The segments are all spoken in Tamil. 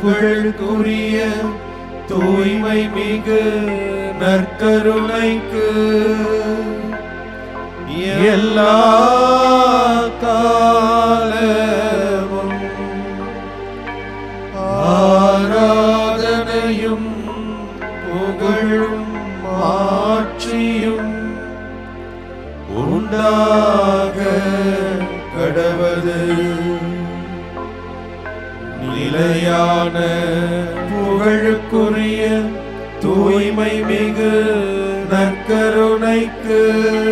புகழுக்குரிய தூய்மை மிகு நற்கருணைக்கு எல்லா காலமும் ஆராதனையும் புகழும் மாட்சியும் உண்டாக கடவது. நிலையான புகழுக்குரிய தூய்மை மிகு நற்கருணைக்கு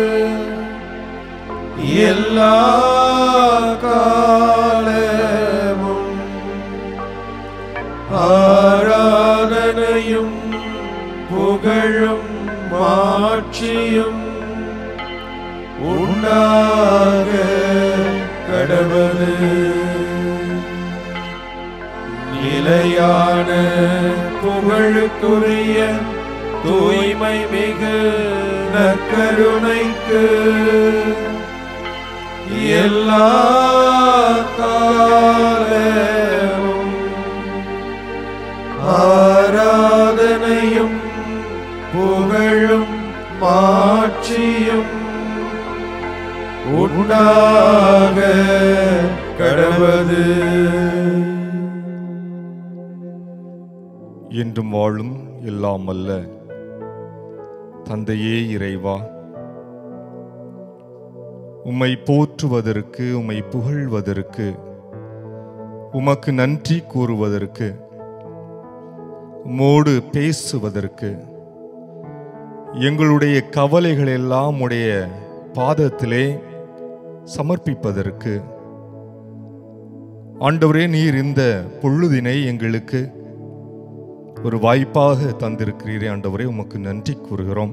எல்லா காலமும் ஆராதனையும் புகழும் மாட்சியும் உண்டாக கடவது. நிலையான புகழுக்குரிய தூய்மை மிகு நற்கருணைக்கு எல்லா காலமும் ஆராதனையும் புகழும் மாட்சியும் உண்டாக கடவது. என்றும் வாழும் எல்லாம் அல்ல தந்தையே இறைவா, உம்மை போற்றுவதற்கு, உம்மை புகழ்வதற்கு, உமக்கு நன்றி கூறுவதற்கு, உம்மோடு பேசுவதற்கு, எங்களுடைய கவலைகள் எல்லாம் உடைய பாதத்திலே சமர்ப்பிப்பதற்கு ஆண்டவரே, நீர் இந்த பொழுதினை எங்களுக்கு ஒரு வாய்ப்பாக தந்திருக்கிறீரே ஆண்டவரே, உமக்கு நன்றி கூறுகிறோம்.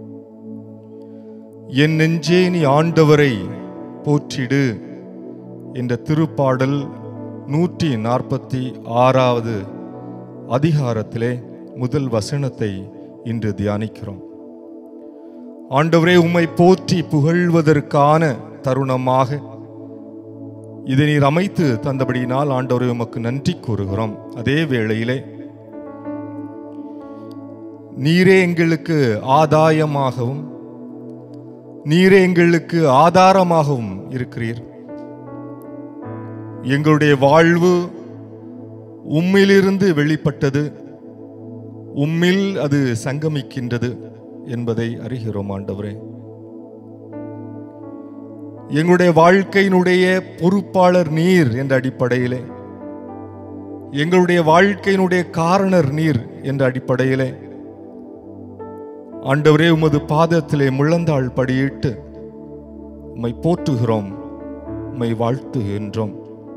என் நெஞ்சே நீ ஆண்டவரை போற்றிடு என்ற திருப்பாடல் 146வது அதிகாரத்திலே முதல் வசனத்தை இன்று தியானிக்கிறோம். ஆண்டவரே, உம்மை போற்றி புகழ்வதற்கான தருணமாக இதை நீர் அமைத்து தந்தபடியினால் ஆண்டவரே உமக்கு நன்றி கூறுகிறோம். அதே வேளையிலே நீரே எங்களுக்கு ஆதாயமாகவும் நீரே எங்களுக்கு ஆதாரமாகவும் இருக்கிறீர். எங்களுடைய வாழ்வு உம்மிலிருந்து வெளிப்பட்டது, உம்மில் அது சங்கமிக்கின்றது என்பதை அறிகிறோம் ஆண்டவரே. எங்களுடைய வாழ்க்கையினுடைய பொறுப்பாளர் நீர் என்ற அடிப்படையிலே, எங்களுடைய வாழ்க்கையினுடைய காரணர் நீர் என்ற அடிப்படையிலே ஆண்டவரே, உமது பாதத்திலே முழந்தாள் படியிட்டு உம்மை போற்றுகிறோம், உம்மை வாழ்த்துகின்றோம்.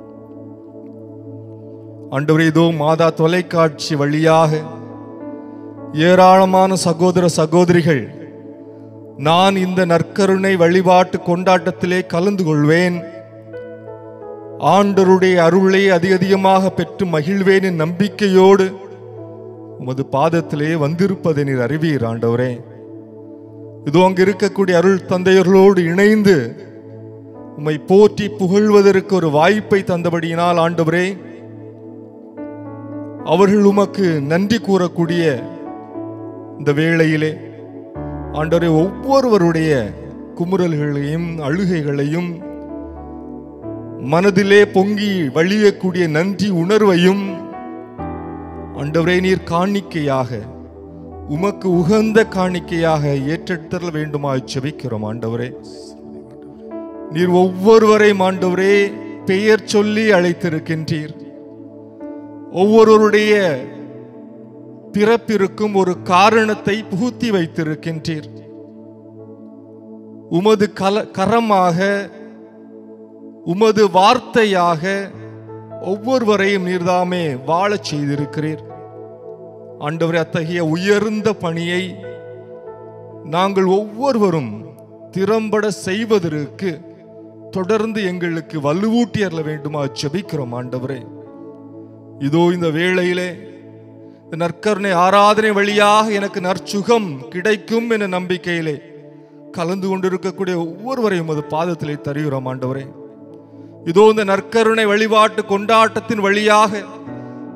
ஆண்டவரே, இதோ மாதா தொலைக்காட்சி வழியாக ஏராளமான சகோதர சகோதரிகள் நான் இந்த நற்கருணை வழிபாட்டு கொண்டாட்டத்திலே கலந்து கொள்வேன், ஆண்டவருடைய அருளை அதிகமாக பெற்று மகிழ்வேன் என் நம்பிக்கையோடு உமது பாதத்திலே வந்திருப்பதை நீர் அறிவீர் ஆண்டவரே. இதோ அங்கு இருக்கக்கூடிய அருள் தந்தையர்களோடு இணைந்து உம்மை போற்றி புகழ்வதற்கு ஒரு வாய்ப்பை தந்தபடியினால் ஆண்டவரே, அவர்கள் உமக்கு நன்றி கூறக்கூடிய இந்த வேளையிலே ஆண்டவரே, ஒவ்வொருவருடைய குமுறல்களையும் அழுகைகளையும் மனதிலே பொங்கி வழியக்கூடிய நன்றி உணர்வையும் ஆண்டவரே நீர் காணிக்கையாக, உமக்கு உகந்த காணிக்கையாக ஏற்றெடுத்தல் வேண்டுமாய் ஜெபிக்கிறோம் ஆண்டவரே. நீர் ஒவ்வொருவரையும் ஆண்டவரே பெயர் சொல்லி அழைத்திருக்கின்றீர். ஒவ்வொருவருடைய பிறப்பிற்கும் ஒரு காரணத்தை புகுத்தி வைத்திருக்கின்றீர். உமது கரமாக, உமது வார்த்தையாக ஒவ்வொருவரையும் நீர்தாமே வாழச் செய்திருக்கிறீர் ஆண்டவரே. அத்தகைய உயர்ந்த பணியை நாங்கள் ஒவ்வொருவரும் திறம்பட செய்வதற்கு தொடர்ந்து எங்களுக்கு வலுவூட்டி அருள வேண்டுமா ஜெபிக்கிறோம் ஆண்டவரே. இதோ இந்த வேளையிலே நற்கருணை ஆராதனை வழியாக எனக்கு நற்சுகம் கிடைக்கும் என்ற நம்பிக்கையிலே கலந்து கொண்டிருக்கக்கூடிய ஒவ்வொருவரையும் அது பாதத்திலே தருகிறோம் ஆண்டவரே. இதோ இந்த நற்கருணை வழிபாட்டு கொண்டாட்டத்தின் வழியாக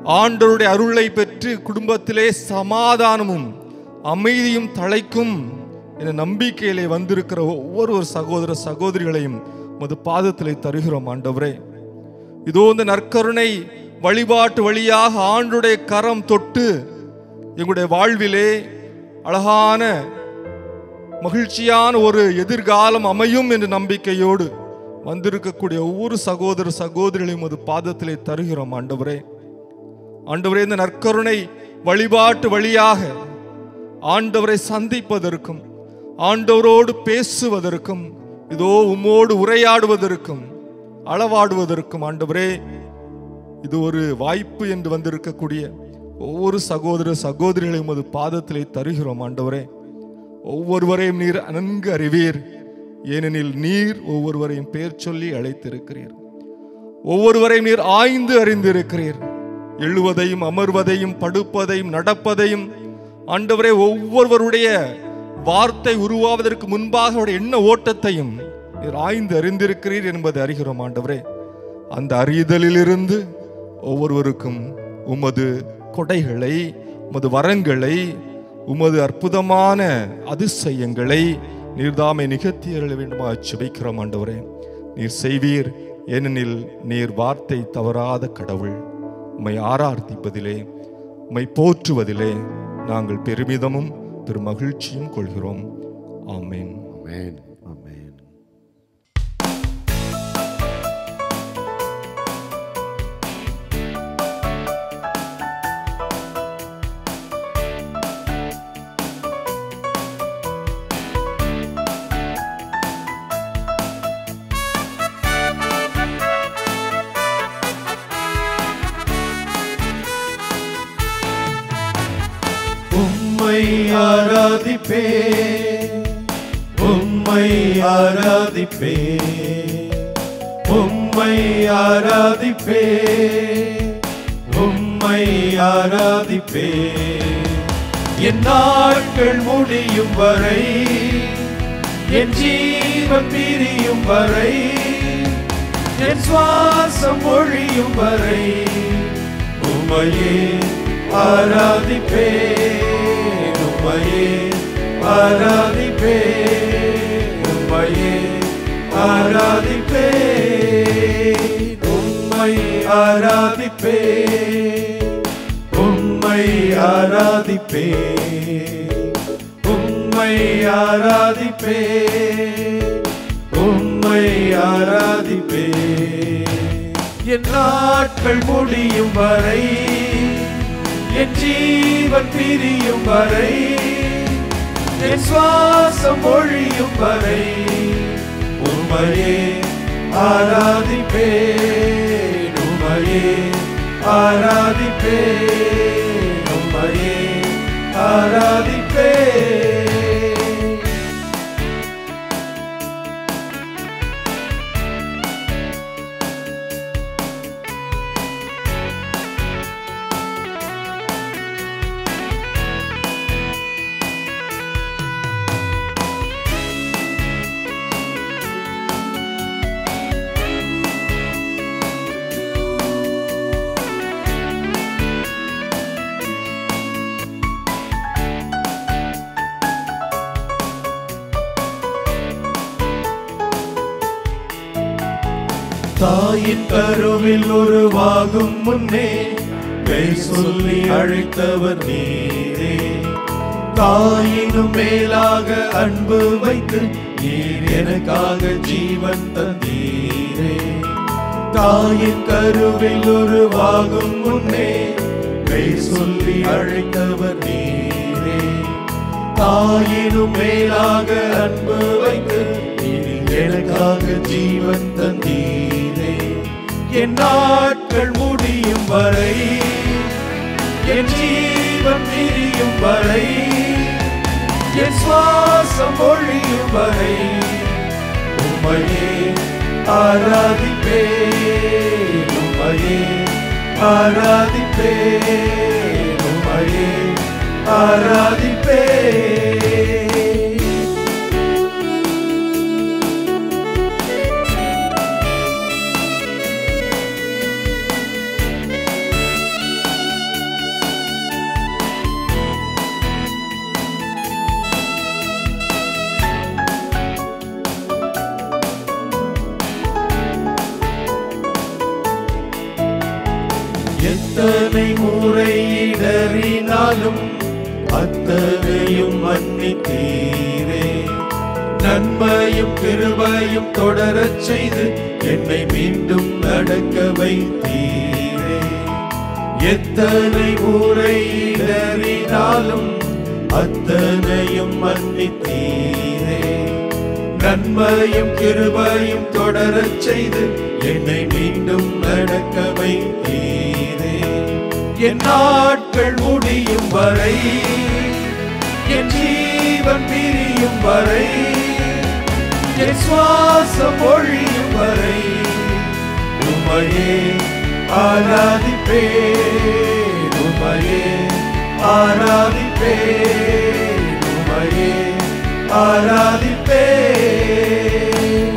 ஆண்டவருடைய அருளை பெற்று குடும்பத்திலே சமாதானமும் அமைதியும் தழைக்கும் என்ற நம்பிக்கையிலே வந்திருக்கிற ஒவ்வொரு சகோதர சகோதரிகளையும் உமது பாதத்திலே தருகிறோம் ஆண்டவரே. இதோ இந்த நற்கருணை வழிபாட்டு வழியாக ஆண்டுடைய கரம் தொட்டு எங்களுடைய வாழ்விலே அழகான மகிழ்ச்சியான ஒரு எதிர்காலம் அமையும் என்ற நம்பிக்கையோடு வந்திருக்கக்கூடிய ஒவ்வொரு சகோதர சகோதரிகளையும் உமது பாதத்திலே தருகிறோம் ஆண்டவரே. ஆண்டவரே, இந்த நற்கருணை வழிபாட்டு வழியாக ஆண்டவரை சந்திப்பதற்கும் ஆண்டவரோடு பேசுவதற்கும் இதோ உம்மோடு உரையாடுவதற்கும் அளவாடுவதற்கும் ஆண்டவரே இது ஒரு வாய்ப்பு என்று வந்திருக்கக்கூடிய ஒவ்வொரு சகோதர சகோதரிகளையும் உமது பாதத்திலே தருகிறோம் ஆண்டவரே. ஒவ்வொருவரையும் நீர் நன்கு அறிவீர், ஏனெனில் நீர் ஒவ்வொருவரையும் பெயர் சொல்லி அழைத்திருக்கிறீர். ஒவ்வொருவரையும் நீர் ஆய்ந்து அறிந்திருக்கிறீர். எழுவதையும் அமர்வதையும் படுப்பதையும் நடப்பதையும் ஆண்டவரே ஒவ்வொருவருடைய வார்த்தை உருவாவதற்கு முன்பாக அவருடைய எண்ண ஓட்டத்தையும் நீர் ஆய்ந்து அறிந்திருக்கிறீர் என்பதை அறிகிறோம் ஆண்டவரே. அந்த அறிதலிலிருந்து ஒவ்வொருவருக்கும் உமது கொடைகளை, உமது வரங்களை, உமது அற்புதமான அதிசயங்களை நீர்தாமை நிகழ்த்தி அருள வேண்டுமா செபிக்கிறோம் ஆண்டவரே. நீர் செய்வீர், ஏனெனில் நீர் வார்த்தை தவறாத கடவுள். உம்மை ஆராதிப்பதிலே, உம்மை போற்றுவதிலே நாங்கள் பெருமிதமும் பெருமகிழ்ச்சியும் கொள்கிறோம். ஆமென். ஆமென். ஆமென். உம்மை ஆராதிப்பே, உம்மை ஆராதிப்பே, உம்மை ஆராதிப்பே, உம்மை ஆராதிப்பே. என் நாட்கள் முடியும் வரை, என் ஜீவன் பிரியும் வரை, என் சுவாசம் ஒழியும் வரை உம்மையே ஆராதிப்பே, உம்மையே ஆராதிப்பே, உம்மையே ஆராதிப்பே, உம்மை ஆராதிப்பே, உம்மை ஆராதிப்பே, உம்மை ஆராதிப்பே, உம்மை ஆராதிப்பே. என் நாட்கள் முடியும் வரை, என் ஜீவன் பிரியும் வரை, என் சுவாசம் ஒழியும் வரை உம்மையே ஆராதிப்பே, உம்மையே ஆராதிப்பே, உம்மையே ஆராதிப்பே. தாயின் கருவில் உருவாகும் முன்னே பெயர் சொல்லி அழைத்தவர் நீரே. தாயினும் மேலாக அன்பு வைத்து நீர் எனக்காக ஜீவன் தந்தீரே. தாயின் கருவில் உருவாகும் முன்னே பெயர் சொல்லி அழைத்தவர் நீரே. தாயினும் மேலாக அன்பு வைத்து நீர் எனக்காக ஜீவன் தந்தீரே. என் நாட்கள் முடியும் வரை, என் ஜீவன் பிரியும் வரை, என் சுவாசம் ஒழியும் வரை உம்மையே ஆராதிப்பே, உம்மையே ஆராதிப்பே, உம்மையே ஆராதிப்பே. எத்தனை முறை இடறினாலும் அத்தனையும் மன்னித்தீரே. நன்மையும் கிருபையும் தொடரச் செய்து என்னை மீண்டும் நடக்க வைத்தீரே. எத்தனை முறை இடறினாலும் அத்தனையும் மன்னித்தீரே. நன்மையும் கிருபையும் தொடரச் செய்து என்னை மீண்டும் நடக்க வைத்தீரே. என் நாட்கள் முடியும் வரை, என் ஜீவன் பிரியும் வரை, என் சுவாசம் ஒழியும் வரை உம்மையே ஆராதிப்பேன், உம்மையே ஆராதிப்பேன், உம்மையே ஆராதிப்பேன்.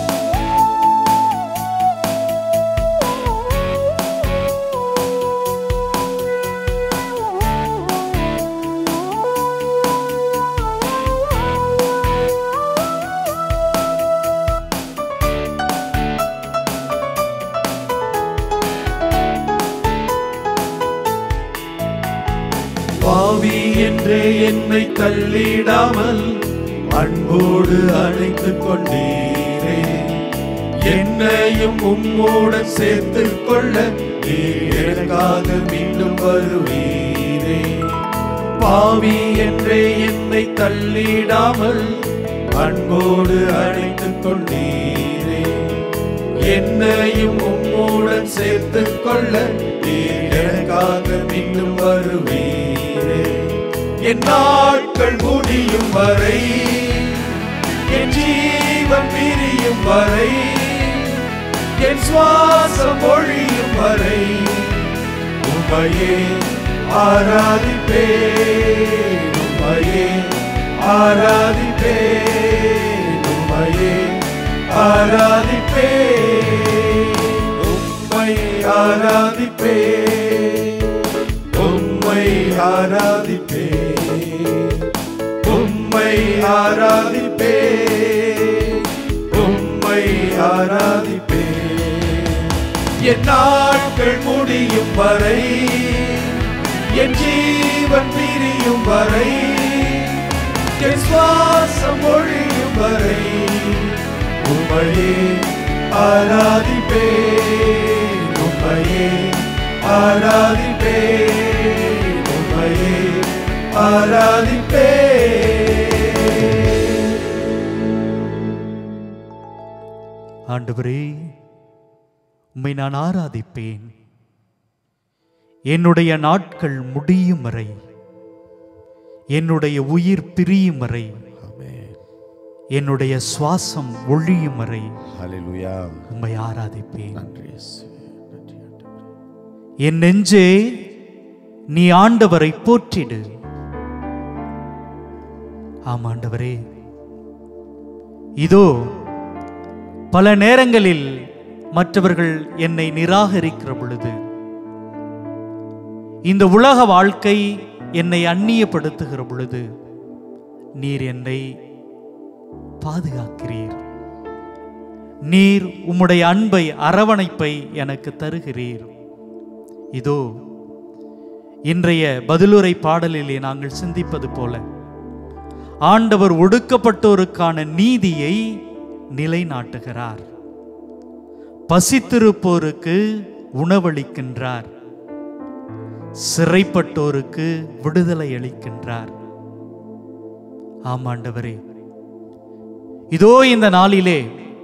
பாவி என்றே என்னை தள்ளிடாமல் அன்போடு அழைத்துக் கொண்டீரே. என்னையும் உம்மோடு சேர்த்துக் கொள்ள நீர் எனக்காக மீண்டும் வருவீரே. பாவி என்றே என்னை தள்ளிடாமல் அன்போடு அழைத்துக் கொண்டீரே. என்னையும் உம்மோடு சேர்த்துக் கொள்ள நீர் எனக்காக மீண்டும் வருவீரே. என் நாட்கள் முடியும் வரை, என் ஜீவன் பிரியும் வரை, என் சுவாசம் ஒழியும் வரை உம்மையே ஆராதிப்பேன், உம்மையே ஆராதிப்பேன், உம்மையே ஆராதிப்பேன், உம்மை ஆராதிப்பேன், உம்மை ஆராதிப்பேன், உம்மை ஆராதிப்பேன், உம்மை ஆராதிப்பேன். என் நாட்கள் முடியும் வரை, என் ஜீவன் பிரியும் வரை, என் சுவாசம் ஒழியும் வரை உம்மையே ஆராதிப்பேன், உம்மையே ஆராதிப்பேன், உம்மையே ஆராதிப்பேன். ஆண்டவரே, உம்மை நான் ஆராதிப்பேன். என்னுடைய நாட்கள் முடியும் வரை, என்னுடைய உயிர் பிரியும் வரை, என்னுடைய சுவாசம் ஒழியும் வரை உம்மை ஆராதிப்பேன். என் நெஞ்சே, நீ ஆண்டவரை போற்றிடு. ஆம் ஆண்டவரே, இதோ பல நேரங்களில் மற்றவர்கள் என்னை நிராகரிக்கிற பொழுது, இந்த உலக வாழ்க்கை என்னை அந்நியப்படுத்துகிற பொழுது, நீர் என்னை பாதுகாக்கிறீர். நீர் உம்முடைய அன்பை, அரவணைப்பை எனக்கு தருகிறீர். இதோ இன்றைய பதிலுரை பாடலிலே நாங்கள் சிந்திப்பது போல, ஆண்டவர் ஒடுக்கப்பட்டோருக்கான நீதியை நிலைநாட்டுகிறார். பசித்திருப்போருக்கு உணவளிக்கின்றார். சிறைப்பட்டோருக்கு விடுதலை அளிக்கின்றார். ஆம் ஆண்டவரே, இதோ இந்த நாளிலே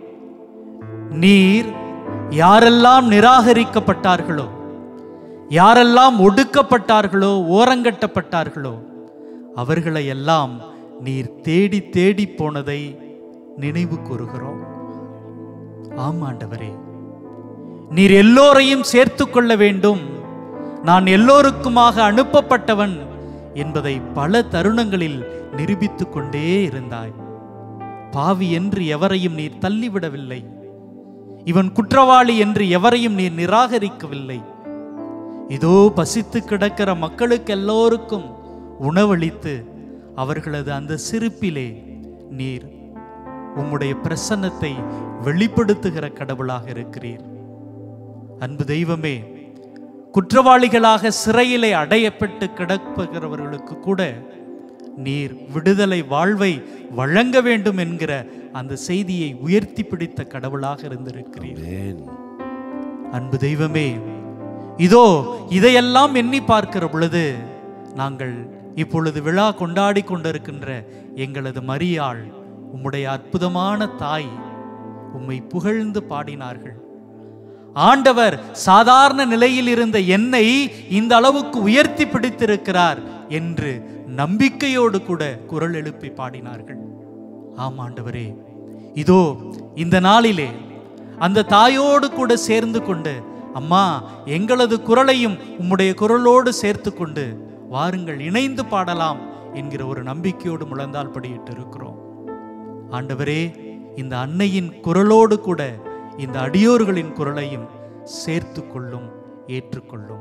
நீர் யாரெல்லாம் நிராகரிக்கப்பட்டார்களோ, யாரெல்லாம் ஒடுக்கப்பட்டார்களோ, ஓரங்கட்டப்பட்டார்களோ, அவர்களை எல்லாம் நீர் தேடி தேடி போனதை நினைவு கூறுகிறோம். ஆம் ஆண்டவரே, நீர் எல்லோரையும் சேர்த்து கொள்ள வேண்டும், நான் எல்லோருக்குமாக அனுப்பப்பட்டவன் என்பதை பல தருணங்களில் நிரூபித்துக் கொண்டே இருந்தாய். பாவி என்று எவரையும் நீர் தள்ளிவிடவில்லை. இவன் குற்றவாளி என்று எவரையும் நீர் நிராகரிக்கவில்லை. இதோ பசித்து கிடக்கிற மக்களுக்கு எல்லோருக்கும் உணவளித்து அவர்களது அந்த சிரிப்பிலே நீர் உம்முடைய பிரசன்னத்தை வெளிப்படுத்துகிற கடவுளாக இருக்கிறீர். அன்பு தெய்வமே, குற்றவாளிகளாக சிறையிலே அடையப்பட்டு கிடப்புகிறவர்களுக்கு கூட நீர் விடுதலை வாழ்வை வழங்க வேண்டும் என்கிற அந்த செய்தியை உயர்த்தி பிடித்த கடவுளாக இருந்திருக்கிறீர். அன்பு தெய்வமே, இதோ இதையெல்லாம் எண்ணி பார்க்கிற பொழுது நாங்கள் இப்பொழுது விழா கொண்டாடி கொண்டிருக்கின்ற எங்களது மரியாள், உம்முடைய அற்புதமான தாய், உம்மை புகழ்ந்து பாடினார்கள். ஆண்டவர் சாதாரண நிலையில் இருந்த என்னை இந்த அளவுக்கு உயர்த்தி பிடித்திருக்கிறார் என்று நம்பிக்கையோடு கூட குரல் எழுப்பி பாடினார்கள். ஆம் ஆண்டவரே, இதோ இந்த நாளிலே அந்த தாயோடு கூட சேர்ந்து கொண்டு, அம்மா எங்களது குரலையும் உம்முடைய குரலோடு சேர்த்து கொண்டு வாருங்கள் இணைந்து பாடலாம் என்கிற ஒரு நம்பிக்கையோடு முழந்தால் படியிட்டு இருக்கிறோம். ஆண்டவரே, இந்த அன்னையின் குரலோடு கூட இந்த அடியோர்களின் குரலையும் சேர்த்து கொள்ளும், ஏற்றுக்கொள்ளும்.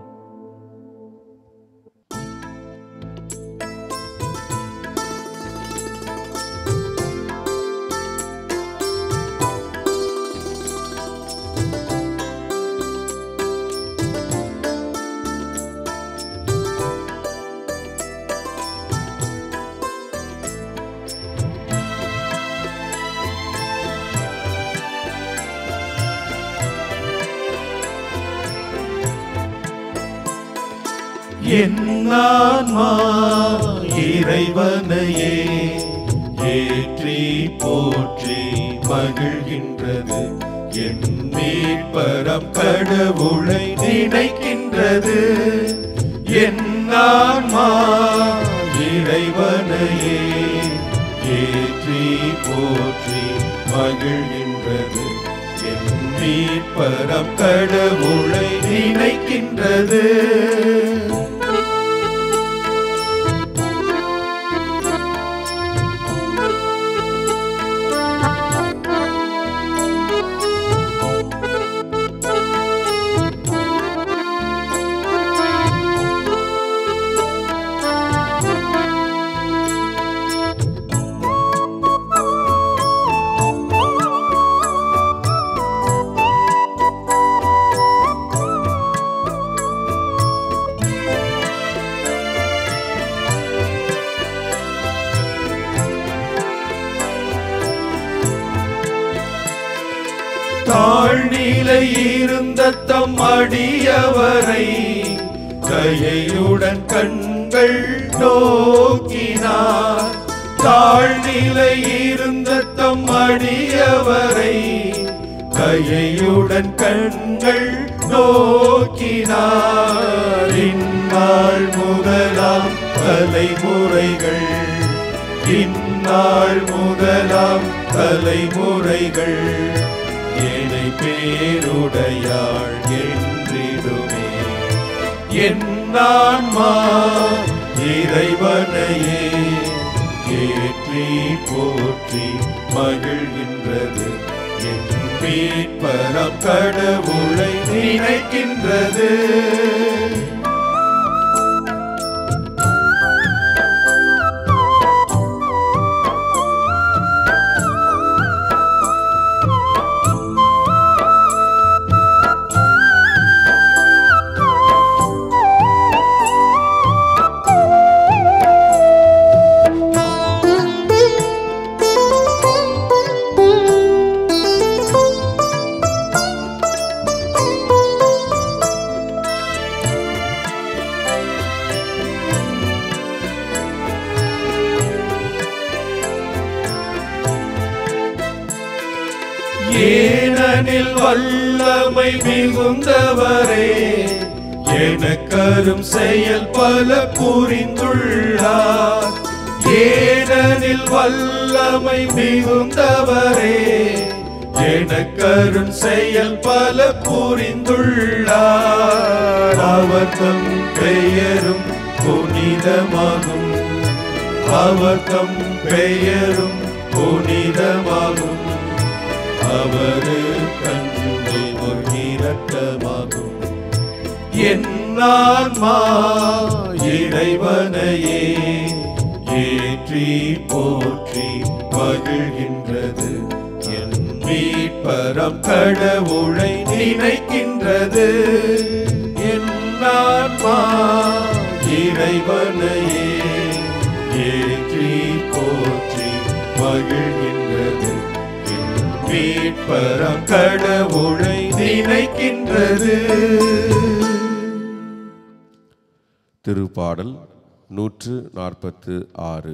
என் ஆன்மா இறைவனையே ஏற்றி போற்றி மகிழ்கின்றது, என் மீட்பரம் கடவுளை நினைக்கின்றது. என் ஆன்மா இறைவனையே ஏற்றி போற்றி மகிழ்கின்றது, என் மீட்பரம் கடவுளை நினைக்கின்றது. தாழ்நிலை இருந்த தம் அடியவரை தயையுடன் கண்கள் நோக்கினார். தாழ்நிலை இருந்த தம் அடியவரை தயையுடன் கண்கள் நோக்கினார். இந்நாள் முதலாம் தலைமுறைகள், இந்நாள் முதலாம் தலைமுறைகள் என்னை பேருடையாள் என்றிடுமே. என் ஆன்மா இறைவனையே ஏற்றி போற்றி மகிழ்கின்றது, என் மீட்பரம் கடவுளை நினைக்கின்றது. ஏனெனில் வல்லமை மிகுந்தவரே எனக்கரும் செயல் பல புரிந்துள்ளார். ஏனெனில் வல்லமை மிகுந்தவரே எனக்கரும் செயல் பல புரிந்துள்ளார். அவர் தம் பெயரும் புனிதமாகும், அவர் தம் பெயரும் புனிதமாகும், அவரு கஞ்சுமே ஒரு இரக்கமாகும். என் ஆன்மா இறைவனையே ஏற்றி போற்றி மகிழ்கின்றது, என் மீட்பரம் கடவுளை நினைக்கின்றது. என் ஆன்மா இறைவனையே ஏற்றி போற்றி மகிழ்கின்றது. என் மீட்பரம் கடவுளை நினைக்கின்றது. திருப்பாடல் 146.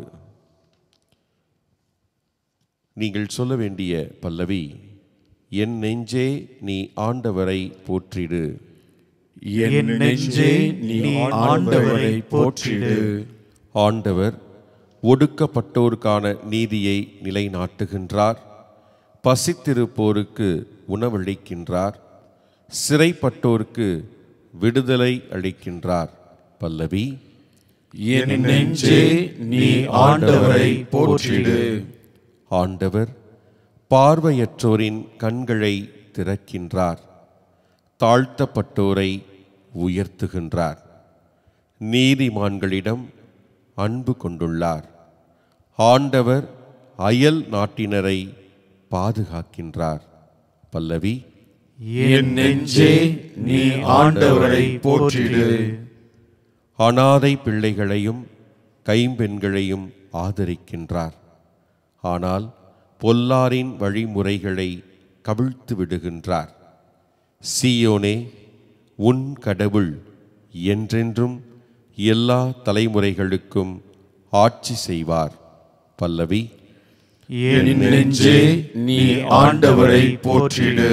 நீங்கள் சொல்ல வேண்டிய பல்லவி: என் நெஞ்சே நீ ஆண்டவரை போற்றிடு. என் நெஞ்சே நீ ஆண்டவரை போற்றிடு. ஆண்டவர் ஒடுக்கப்பட்டோருக்கான நீதியை நிலைநாட்டுகின்றார். பசித்திருப்போருக்கு உணவளிக்கின்றார். சிறைப்பட்டோருக்கு விடுதலை அளிக்கின்றார். பல்லவி: என் நெஞ்சே நீ ஆண்டவரை போற்றிடு. ஆண்டவர் பார்வையற்றோரின் கண்களை திறக்கின்றார். தாழ்த்தப்பட்டோரை உயர்த்துகின்றார். நீதிமான்களிடம் அன்பு கொண்டுள்ளார். ஆண்டவர் அயல் நாட்டினரை பாதுகாக்கின்றார். பல்லவி: என் நெஞ்சே நீ ஆண்டவரை போற்றிடு. அனாதை பிள்ளைகளையும் கைம்பெண்களையும் ஆதரிக்கின்றார். ஆனால் பொல்லாரின் வழிமுறைகளை கவிழ்த்து விடுகின்றார். சீயோனே, உன் கடவுள் என்றென்றும் எல்லா தலைமுறைகளுக்கும் ஆட்சி செய்வார். பல்லவி: என் நெஞ்சே நீ ஆண்டவரை போற்றிடு.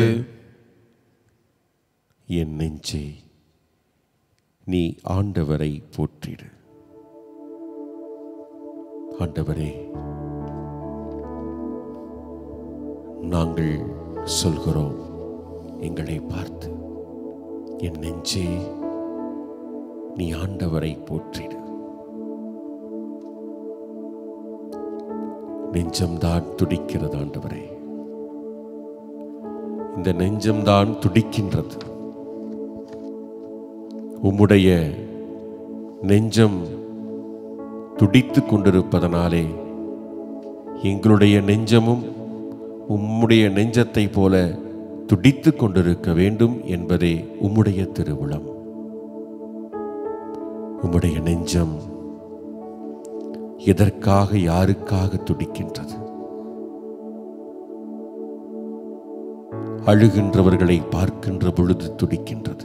என் நெஞ்சே நீ ஆண்டவரை போற்றிடு. ஆண்டவரே, நாங்கள் சொல்கிறோம் எங்களை பார்த்து, என் நெஞ்சே நீ ஆண்டவரை போற்றிடு. நெஞ்சம்தான் துடிக்கிறது ஆண்டவரே. இந்த நெஞ்சம்தான் துடிக்கின்றது. உம்முடைய நெஞ்சம் துடித்து கொண்டிருப்பதனாலே எங்களுடைய நெஞ்சமும் உம்முடைய நெஞ்சத்தை போல துடித்து கொண்டிருக்க வேண்டும் என்பதே உம்முடைய திருவுளம். உம்முடைய நெஞ்சம் எதற்காக, யாருக்காக துடிக்கின்றது? அழுகின்றவர்களை பார்க்கின்ற பொழுது துடிக்கின்றது.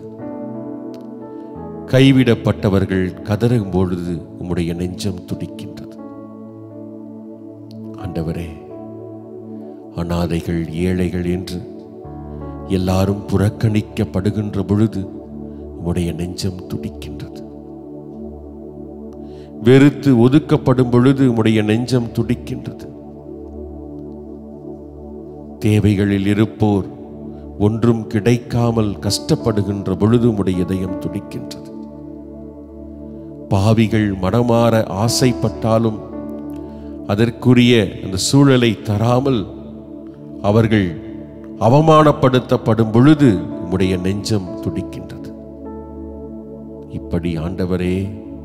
கைவிடப்பட்டவர்கள் கதறும் பொழுது உம்முடைய நெஞ்சம் துடிக்கின்றது. ஆண்டவரே, அனாதைகள், ஏழைகள் என்று எல்லாரும் புறக்கணிக்கப்படுகின்ற பொழுது உம்முடைய நெஞ்சம் துடிக்கின்றது. வெறுத்து ஒதுக்கப்படும் பொழுது உம்முடைய நெஞ்சம் துடிக்கின்றது. தேவைகளில் இருப்போர் ஒன்றும் கிடைக்காமல் கஷ்டப்படுகின்ற பொழுது உம்முடைய இதயம் துடிக்கின்றது. பாவிகள் மனமாற ஆசைப்பட்டாலும் அதற்குரிய அந்த சூழலை தராமல் அவர்கள் அவமானப்படுத்தப்படும் பொழுது உம்முடைய நெஞ்சம் துடிக்கின்றது. இப்படி ஆண்டவரே,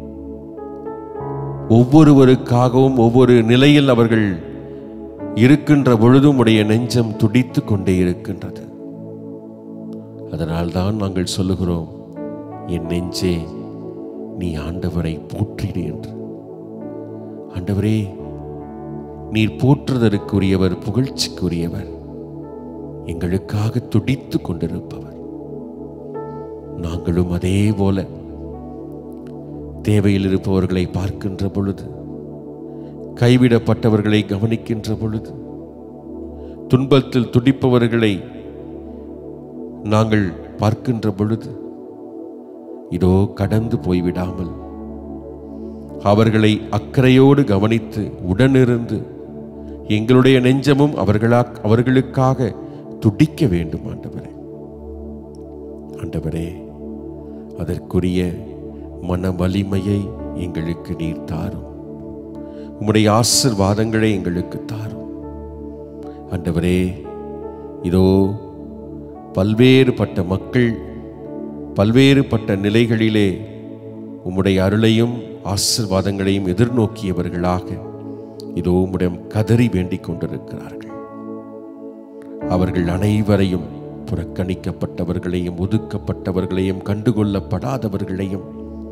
ஒவ்வொருவருக்காகவும் ஒவ்வொரு நிலையில் அவர்கள் இருக்கின்ற பொழுதும் உடைய நெஞ்சம் துடித்து கொண்டே இருக்கின்றது. அதனால்தான் நாங்கள் சொல்லுகிறோம், என் நெஞ்சே நீ ஆண்டவரை போற்றிடு என்று. ஆண்டவரே, நீர் போற்றுதலுக்குரியவர், புகழ்ச்சிக்குரியவர், எங்களுக்காக துடித்து கொண்டிருப்பவர். நாங்களும் அதே போல தேவையில் இருப்பவர்களை பார்க்கின்ற பொழுது, கைவிடப்பட்டவர்களை கவனிக்கின்ற பொழுது, துன்பத்தில் துடிப்பவர்களை நாங்கள் பார்க்கின்ற பொழுது, இதோ கடந்து போய்விடாமல் அவர்களை அக்கறையோடு கவனித்து உடனிருந்து எங்களுடைய நெஞ்சமும் அவர்களுக்காக துடிக்க வேண்டும். ஆண்டவரே, ஆண்டவரே, அதற்குரிய மன வலிமையை எங்களுக்கு நீர் தாரும். உம்முடைய ஆசீர்வாதங்களை எங்களுக்கு தாரும். ஆண்டவரே, இதோ பல்வேறுபட்ட மக்கள் பல்வேறுபட்ட நிலைகளிலே உம்முடைய அருளையும் ஆசீர்வாதங்களையும் எதிர்நோக்கியவர்களாக இதோ உம்முடைய கதறி வேண்டிக் கொண்டிருக்கிறார்கள். அவர்கள் அனைவரையும், புறக்கணிக்கப்பட்டவர்களையும், ஒதுக்கப்பட்டவர்களையும், கண்டுகொள்ளப்படாதவர்களையும்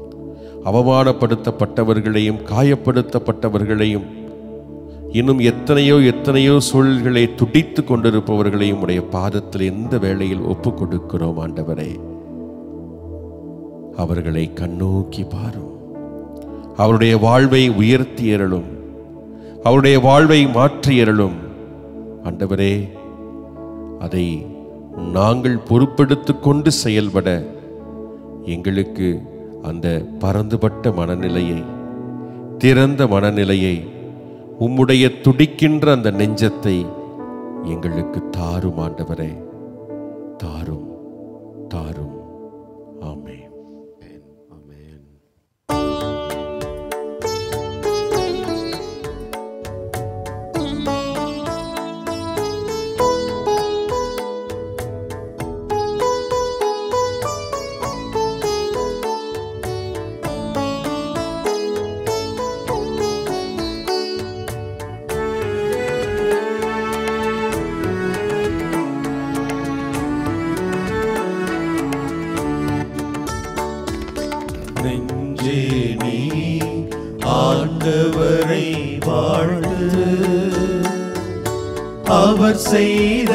அவமானப்படுத்தப்பட்டவர்களையும் காயப்படுத்தப்பட்டவர்களையும் இன்னும் எத்தனையோ சூழல்களை துடித்து கொண்டிருப்பவர்களையும் உடைய பாதத்தில் எந்த வேளையில் ஒப்புக் கொடுக்கிறோம் ஆண்டவரே. அவர்களை கண்ணோக்கி பாரும். அவருடைய வாழ்வை உயர்த்தி அருளும். அவருடைய வாழ்வை மாற்றி அருளும் ஆண்டவரே. அதை நாங்கள் பொறுப்பெடுத்துக் கொண்டு செயல்பட எங்களுக்கு அந்த பரந்துபட்ட மனநிலையை, திறந்த மனநிலையை, உம்முடைய துடிக்கின்ற அந்த நெஞ்சத்தை எங்களுக்கு தாரும் ஆண்டவரே, தாரும் தாரும். ஆமென். ஆமென். நெஞ்சே நீ ஆண்டவரை வாழ்த்து, அவர் செய்த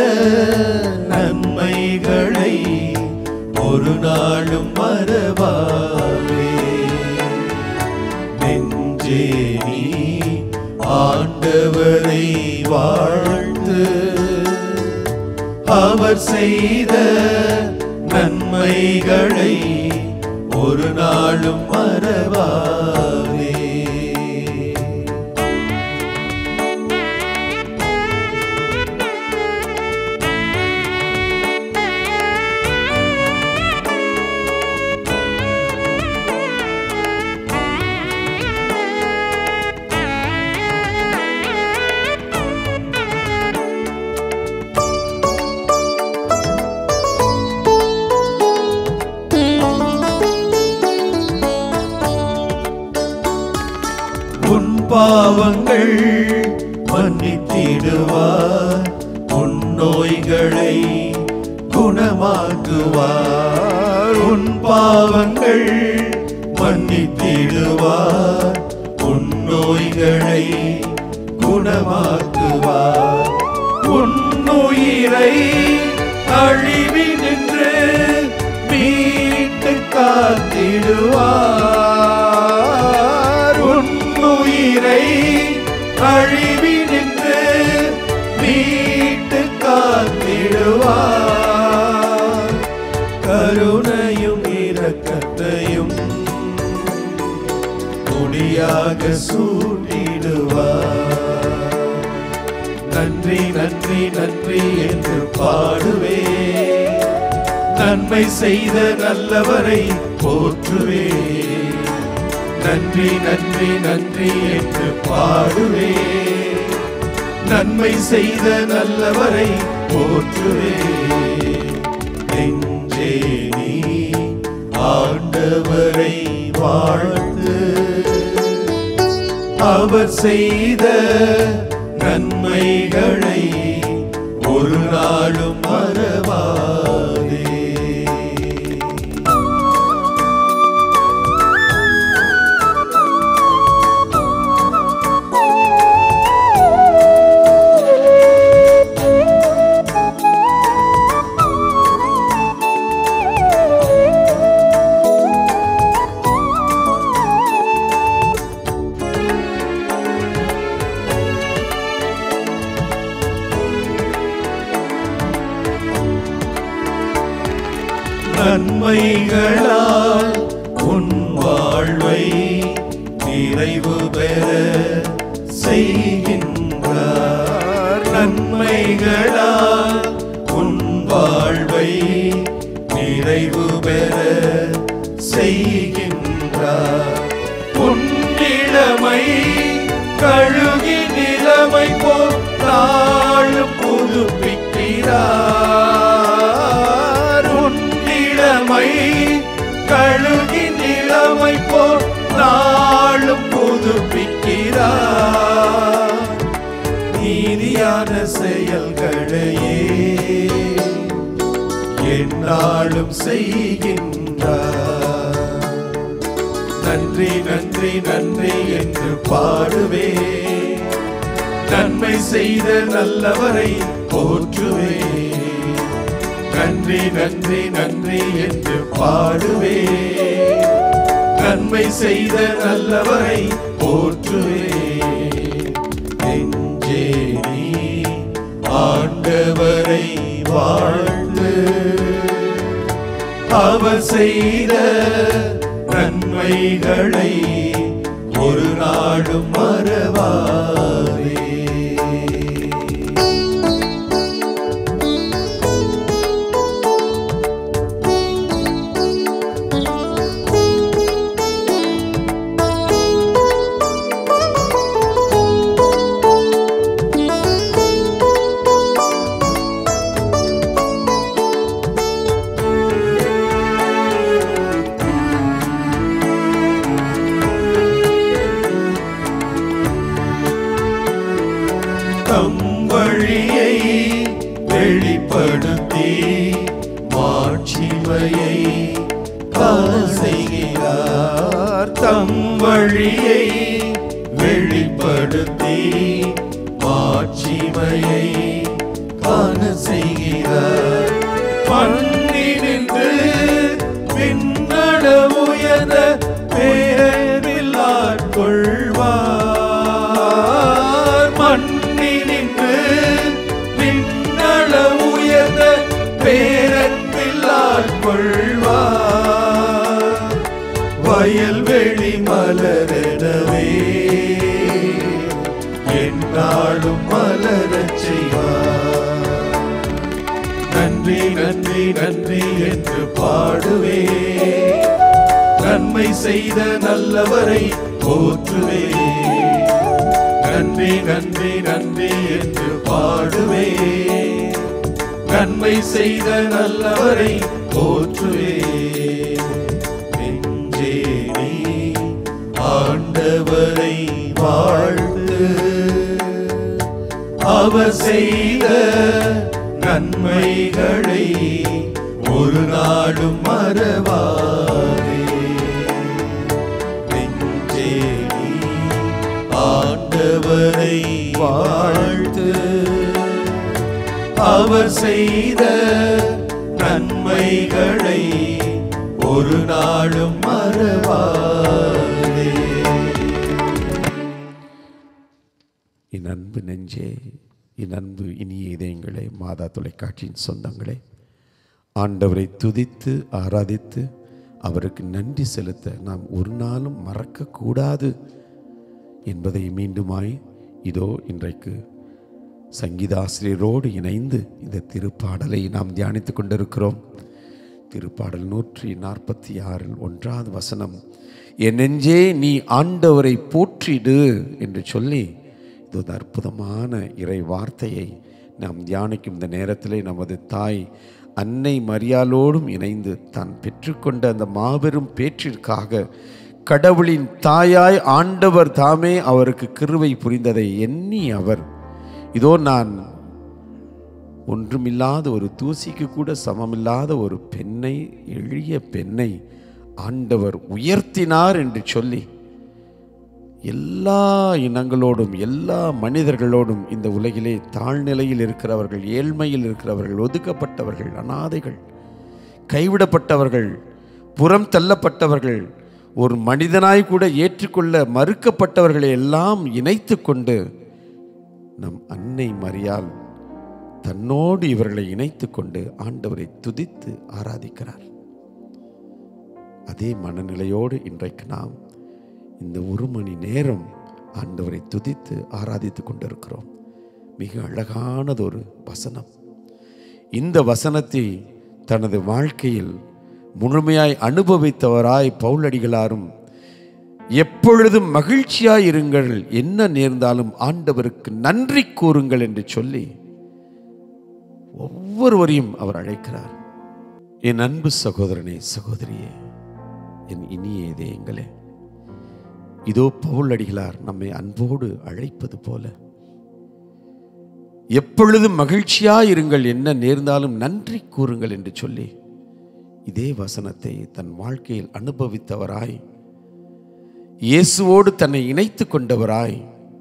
நன்மைகளை ஒரு நாளும் மறவாதே. நெஞ்சே நீ ஆண்டவரை வாழ்த்து, அவர் செய்த நன்மைகளை ஒரு நாளும் மறவாதே. உன் பாவங்கள் மன்னித்திடுவார், உன் நோய்களை குணமாக்குவார். உன் பாவங்கள் மன்னித்திடுவார், உன் நோய்களை குணமாக்குவார். உன் உயிரை அழிவினின்று மீட்டு காத்திடுவார். உன் உயிரை அழிவினின்று மீட்டு காத்திடுவார். கருணையும் இரக்கத்தையும் கொடியாக சூட்டிடுவார். நன்றி நன்றி நன்றி என்று பாடுவே, நன்மை செய்த நல்லவரை போற்றுவே. நன்றி நன்றி நன்றி என்று பாடுவே, நன்மை செய்த நல்லவரை போற்றுவே. நெஞ்சே நீ ஆண்டவரை வாழ்த்து, அவர் செய்த நன்மைகளை ஒரு நாளும் மறவாதே. நன்மைகளால் உன் வாழ்வை நிறைவு பெற செய்கின்றார். நன்மைகளால் உன் வாழ்வை நிறைவு பெற செய்கின்றார். உன் இளமை கழுகி நிலைமை போல் நாளும் புதுப்பிக்கிறார். உன் இளமை கழுகி நிலைமை போல் நாளும் புதுப்பிக்கிறார். நீதியான செயல்களையே எந்நாளும் செய்கின்றார். நன்றி நன்றி நன்றி நன்றி என்று பாடுவே, நன்மை செய்த நல்லவரை போற்றுவே. நன்றி நன்றி நன்றி என்று பாடுவே, நன்மை செய்த நல்லவரை போற்றுவே. நெஞ்சே நீ ஆண்டவரை வாழ்த்து, அவர் செய்த நன்மைகளை ஒரு நாளும் மறவாதே. வழியை வெளிப்படுத்தி மாட்சிமையை காண்கிறார். தம் வழியை வெளிப்படுத்தி மாட்சிமையை காண செய்கிறார். மண்ணினின்று விண்ணள உயர்ந்த பேரில் ஆட்கொள்வார். மண்ணினின்று விண்ணள உயர்ந்த பேரன்பில் ஆட்கொள்வார். வயல்வெளி மலரெனவே என்னாலும் மலரச் செய்வார். நன்றி நன்றி நன்றி என்று பாடுவே, நன்மை செய்த நல்லவரை போற்றுவே. நன்றி நன்றி நன்றி என்று பாடுவே, நன்மை செய்த நல்லவரை போற்றுவே. நெஞ்சே நீ ஆண்டவரை வாழ்த்து, அவர் செய்த நன்மைகளை ஒரு நாளும் மறவாதே. நெஞ்சே நீ ஆண்டவரை வாழ்த்து, அவர் செய்த நன்மைகளை ஒரு நாளும் மறவாதே. என் அன்பு நெஞ்சே, என் அன்பு இனிய இதயங்களே, மாதா தொலைக்காட்சியின் சொந்தங்களே, ஆண்டவரை துதித்து ஆராதித்து அவருக்கு நன்றி செலுத்த நாம் ஒரு நாளும் மறக்கக்கூடாது என்பதை மீண்டுமாய் இதோ இன்றைக்கு சங்கீதாசிரியரோடு இணைந்து இந்த திருப்பாடலை நாம் தியானித்து கொண்டிருக்கிறோம். திருப்பாடல் 146 1வது வசனம், என் நெஞ்சே நீ ஆண்டவரை போற்றிடு என்று சொல்லி இது ஒரு அற்புதமான இறை வார்த்தையை நாம் தியானிக்கும் இந்த நேரத்திலே நமது தாய் அன்னை மரியாளோடும் இணைந்து தான் பெற்றுக்கொண்ட அந்த மாபெரும் பேற்றிற்காக கடவுளின் தாயாய் ஆண்டவர் தாமே அவருக்கு கிருபை புரிந்ததை எண்ணி அவர் இதோ நான் ஒன்றுமில்லாத ஒரு தூசிக்கு கூட சமமில்லாத ஒரு பெண்ணை, எளிய பெண்ணை ஆண்டவர் உயர்த்தினார் என்று சொல்லி எல்லா இனங்களோடும் எல்லா மனிதர்களோடும் இந்த உலகிலே தாழ்நிலையில் இருக்கிறவர்கள், ஏழ்மையில் இருக்கிறவர்கள், ஒதுக்கப்பட்டவர்கள், அனாதைகள், கைவிடப்பட்டவர்கள், புறம் தள்ளப்பட்டவர்கள், ஒரு மனிதனாய் கூட ஏற்றுக்கொள்ள மறுக்கப்பட்டவர்களை எல்லாம் இணைத்து கொண்டு நம் அன்னை மரியாள் தன்னோடு இவர்களை இணைத்து கொண்டு ஆண்டவரை துதித்து ஆராதிக்கிறார். அதே மனநிலையோடு இன்றைக்கு நாம் இந்த 1 மணி நேரம் ஆண்டவரை துதித்து ஆராதித்து கொண்டிருக்கிறோம். மிக அழகானதொரு வசனம். இந்த வசனத்தை தனது வாழ்க்கையில் முழுமையாய் அனுபவித்தவராய் பவுலடிகளாரும் எப்பொழுதும் மகிழ்ச்சியாய் இருங்கள், என்ன நேர்ந்தாலும் ஆண்டவருக்கு நன்றி கூறுங்கள் என்று சொல்லி ஒவ்வொருவரையும் அவர் அழைக்கிறார். என் அன்பு சகோதரனே, சகோதரியே, என் இனிய இதயங்களே, இதோ பவுலடிகளார் நம்மை அன்போடு அழைப்பது போல எப்பொழுதும் மகிழ்ச்சியாயிருங்கள், என்ன நேர்ந்தாலும் நன்றி கூறுங்கள் என்று சொல்லி இதே வசனத்தை தன் வாழ்க்கையில் அனுபவித்தவராய் இயேசுவோடு தன்னை இணைத்து கொண்டவராய்,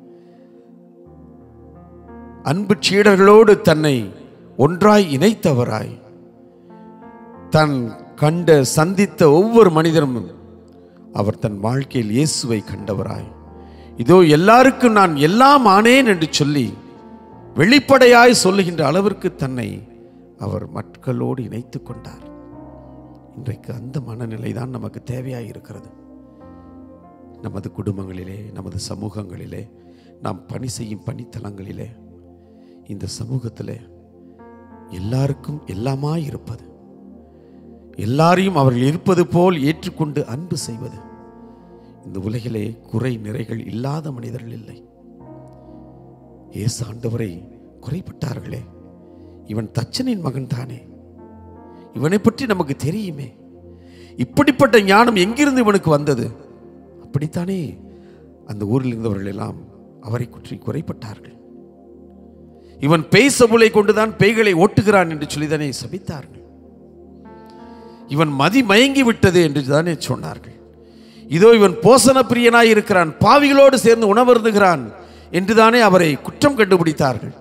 அன்பு சீடர்களோடு தன்னை ஒன்றாய் இணைத்தவராய், தன் கண்ட சந்தித்த ஒவ்வொரு மனிதரும் அவர் தன் வாழ்க்கையில் இயேசுவை கண்டவராய், இதோ எல்லாருக்கும் நான் எல்லாம் ஆனேன் என்று சொல்லி வெளிப்படையாய் சொல்லுகின்ற அளவிற்கு தன்னை அவர் மக்களோடு இணைத்து கொண்டார். இன்றைக்கு அந்த மனநிலை தான் நமக்கு தேவையாய் இருக்கிறது. நமது குடும்பங்களிலே, நமது சமூகங்களிலே, நாம் பணி செய்யும் பணித்தலங்களிலே, இந்த சமூகத்திலே எல்லாருக்கும் எல்லாமாய் இருப்பது, எல்லாரையும் அவர்கள் இருப்பது போல் ஏற்றுக்கொண்டு அன்பு செய்வது. இந்த உலகிலே குறை நிறைகள் இல்லாத மனிதர்கள் இல்லை. இயேசு ஆண்டவரை குறைப்பட்டார்களே, இவன் தச்சனின் மகன் தானே, இவனை பற்றி நமக்கு தெரியுமே, இப்படிப்பட்ட ஞானம் எங்கிருந்து இவனுக்கு வந்தது? அப்படித்தானே அந்த ஊரில் இருந்தவர்கள் எல்லாம் அவரை பற்றி குறைப்பட்டார்கள். இவன் பேய் சபுலை கொண்டுதான் பேய்களை ஓட்டுகிறான் என்று சொல்லிதானே சபித்தார்கள். இவன் மதி மயங்கி விட்டது என்று தானே சொன்னார்கள். இதோ இவன் போசன பிரியனாய் இருக்கிறான், பாவிகளோடு சேர்ந்து உணவருந்துகிறான் என்றுதானே அவரை குற்றம் கண்டுபிடித்தார்கள்.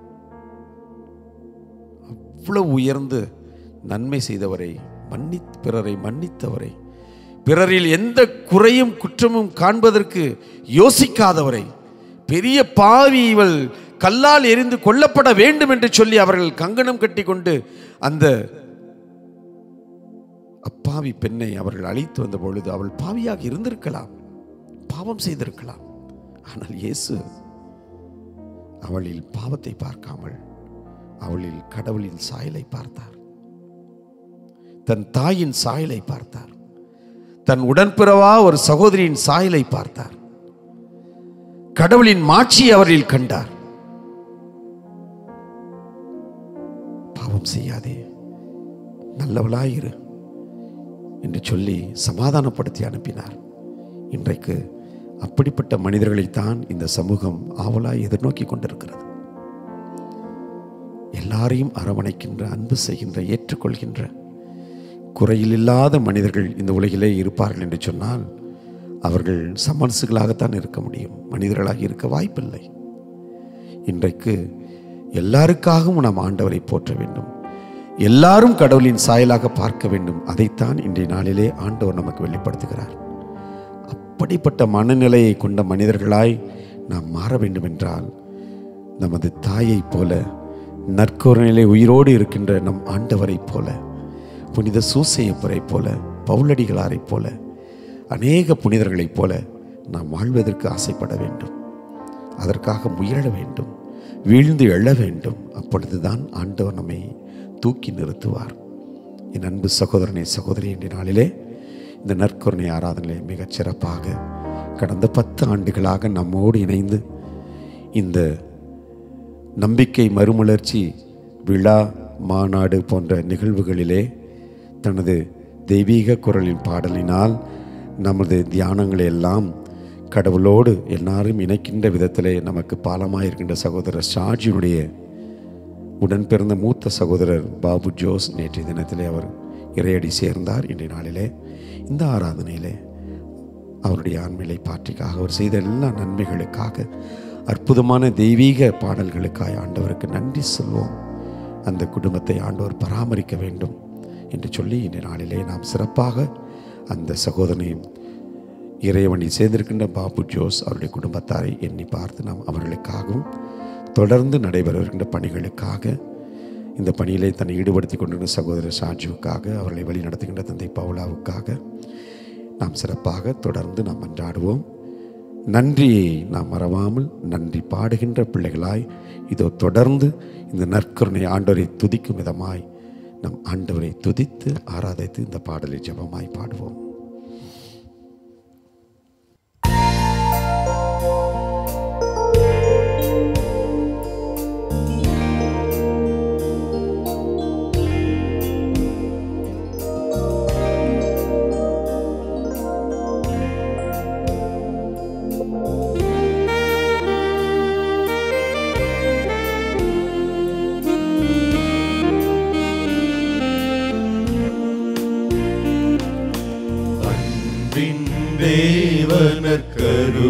அவ்வளவு உயர்ந்து நன்மை செய்தவரை, பிறரை மன்னித்தவரை, பிறரில் எந்த குறையும் குற்றமும் காண்பதற்கு யோசிக்காதவரை, பெரிய பாவி இவள் கல்லால் எரிந்து கொல்லப்பட வேண்டும் என்று சொல்லி அவர்கள் கங்கணம் கட்டி கொண்டு அந்த அப்பாவி பெண்ணை அவர்கள் அழைத்து வந்த பொழுது அவள் பாவியாக இருந்திருக்கலாம், பாவம் செய்திருக்கலாம். ஆனால் இயேசு அவளில் பாவத்தை பார்க்காமல் அவளில் கடவுளின் சாயலை பார்த்தார், தன் தாயின் சாயலை பார்த்தார், தன் உடன்பிறவா ஒரு சகோதரியின் சாயலை பார்த்தார், கடவுளின் மாட்சியை அவரில் கண்டார். பாவம் செய்யாதே, நல்லவளாயிரு என்று சொல்லி சமாதானப்படுத்தி அனுப்பினார். இன்றைக்கு அப்படிப்பட்ட மனிதர்களைத்தான் இந்த சமூகம் ஆவலாய் எதிர்நோக்கி கொண்டிருக்கிறது. எல்லாரையும் அரவணைக்கின்ற, அன்பு செய்கின்ற, ஏற்றுக்கொள்கின்ற, குறையில் இல்லாத மனிதர்கள் இந்த உலகிலே இருப்பார்கள் என்று சொன்னால் அவர்கள் சமன்சுகளாகத்தான் இருக்க முடியும், மனிதர்களாக இருக்க வாய்ப்பில்லை. இன்றைக்கு எல்லாருக்காகவும் நாம் ஆண்டவரை போற்ற வேண்டும், எல்லாரும் கடவுளின் சாயலாக பார்க்க வேண்டும். அதைத்தான் இன்றைய நாளிலே ஆண்டவர் நமக்கு வெளிப்படுத்துகிறார். அப்படிப்பட்ட மனநிலையை கொண்ட மனிதர்களாய் நாம் மாற வேண்டும் என்றால் நமது தாயை போல, நற்கருணையிலே உயிரோடு இருக்கின்ற நம் ஆண்டவரை போல, புனித சூசையப்பரை போல, பவுலடிகளாரை போல, அநேக புனிதர்களைப் போல நாம் வாழ்வதற்கு ஆசைப்பட வேண்டும். அதற்காக முயல வேண்டும், வீழ்ந்து எழ வேண்டும். அப்பொழுதுதான் ஆண்டவர் நம்மை தூக்கி நிறுத்துவார். என் அன்பு சகோதரனை, சகோதரி, என்ற நாளிலே இந்த நற்கருணை ஆராதனை மிகச் சிறப்பாக கடந்த 10 ஆண்டுகளாக நம்மோடு இணைந்து இந்த நம்பிக்கை மறுமலர்ச்சி விழா, மாநாடு போன்ற நிகழ்வுகளிலே தனது தெய்வீக குரலின் பாடலினால் நமது தியானங்களை எல்லாம் கடவுளோடு எல்லாரும் இணைக்கின்ற விதத்திலே நமக்கு பாலமாயிருக்கின்ற சகோதரர் ஷாஜியுடைய உடன் பிறந்த மூத்த சகோதரர் பாபு ஜோஸ் நேற்றைய தினத்திலே அவர் இறையடி சேர்ந்தார். இன்றைய நாளிலே இந்த ஆராதனையிலே அவருடைய ஆண்மையை பாற்றிக்காக, அவர் செய்த எல்லா நன்மைகளுக்காக, அற்புதமான தெய்வீக பாடல்களுக்காக ஆண்டவருக்கு நன்றி சொல்வோம். அந்த குடும்பத்தை ஆண்டவர் பராமரிக்க வேண்டும் என்று சொல்லி இன்றைய நாளிலே நாம் சிறப்பாக அந்த சகோதரனையும் இறைவனில் சேர்ந்திருக்கின்ற பாபு ஜோஸ் அவருடைய குடும்பத்தாரை எண்ணி பார்த்து நாம் அவர்களுக்காகவும் தொடர்ந்து நடைபெறுகின்ற பணிகளுக்காக, இந்த பணியிலே தன்னை ஈடுபடுத்தி கொண்டிருக்கிற சகோதரர் ஷாஜுவுக்காக, அவர்களை வழி நடத்துகின்ற தந்தை பவுலாவுக்காக நாம் சிறப்பாக தொடர்ந்து நாம் மன்றாடுவோம். நன்றியை நாம் மறவாமல் நன்றி பாடுகின்ற பிள்ளைகளாய் இதோ தொடர்ந்து இந்த நற்கருணை ஆண்டவரை துதிக்கும் விதமாய் நம் ஆண்டவரை துதித்து ஆராதித்து இந்த பாடலை ஜெபமாய் பாடுவோம்.